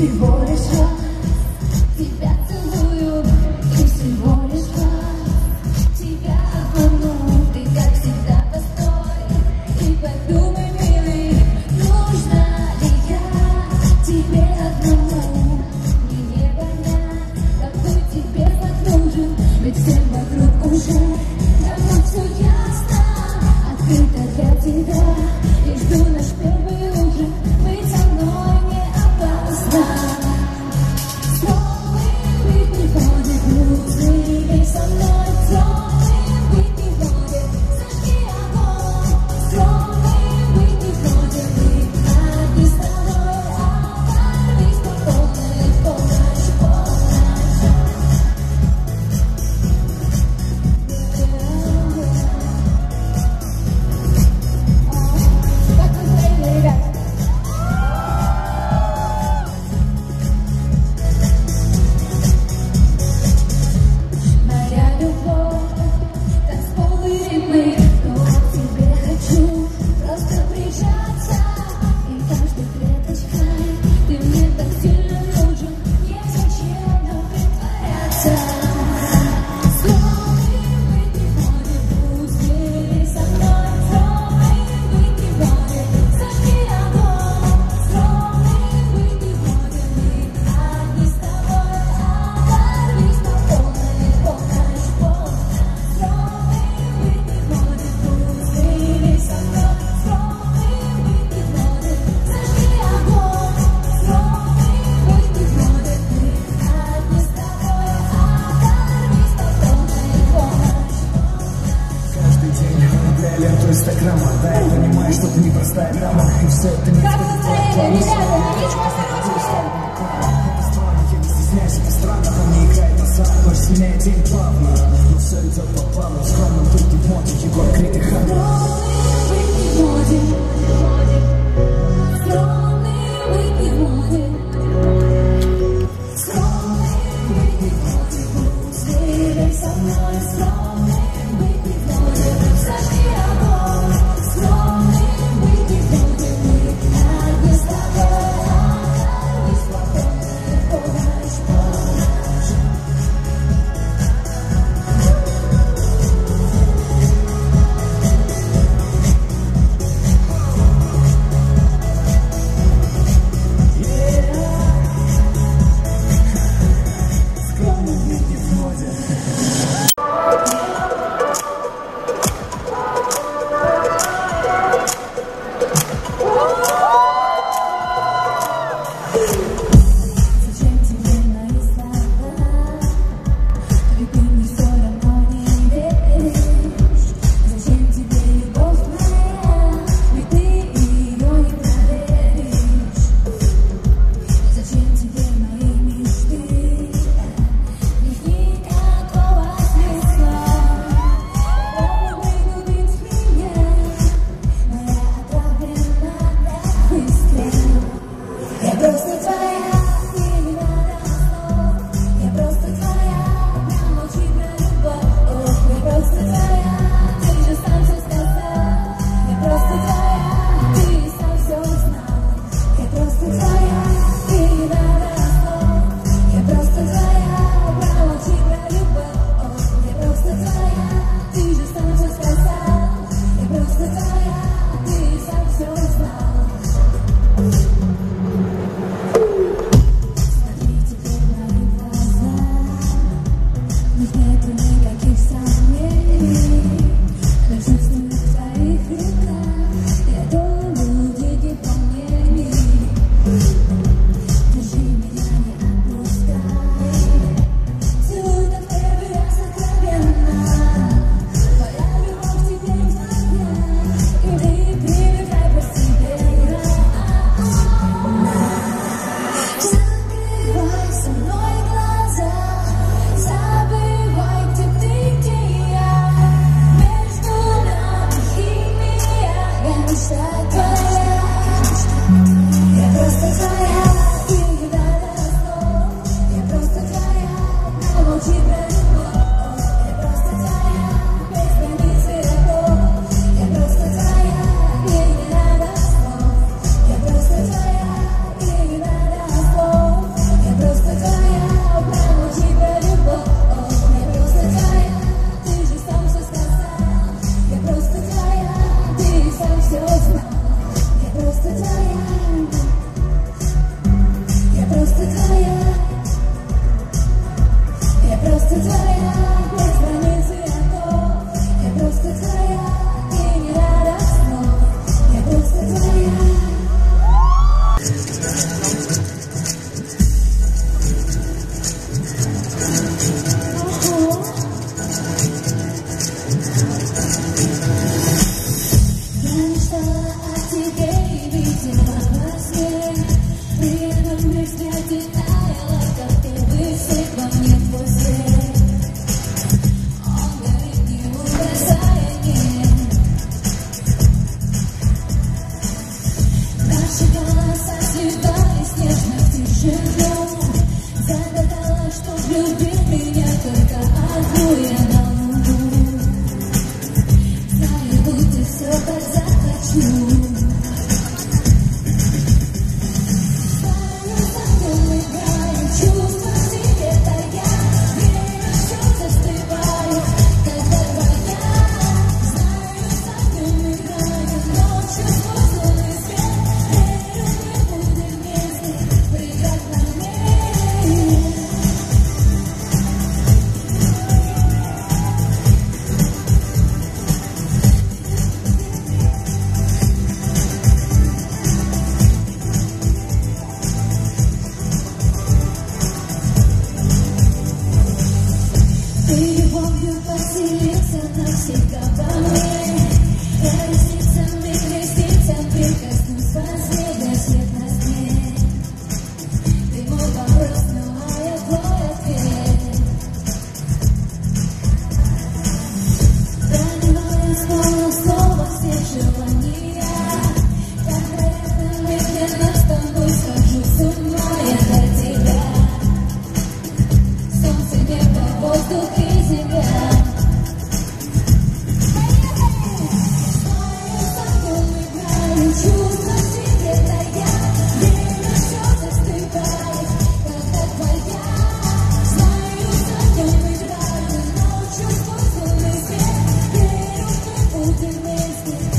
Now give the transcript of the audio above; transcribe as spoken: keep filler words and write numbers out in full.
всего лишь раз тебя целую, и всего лишь раз тебя обману. Ты, как всегда, постой и подумай, милый, нужна ли я тебе одному. Мне не понять, какой тебе так нужен, ведь всем вокруг уже давно все ясно, открыто для тебя. И жду наш первый ужин, быть со мной не опасно. Скромный быть не будет, грустный быть со мной. Скромный быть не будет, зажги огонь. Скромный быть не будет, быть одни с тобой. Оторвись по полной, полночь, полночь. Ленту инстаграма, да, я понимаю, что ты непростая дама, и все это не Как настроение, ребята? Ничего не стесняйся, это странно, но не играет на сам, ночь сильнее день плавно, но все идет по плану, скромным быть не в моде, Егор Крид и Хан. Вместе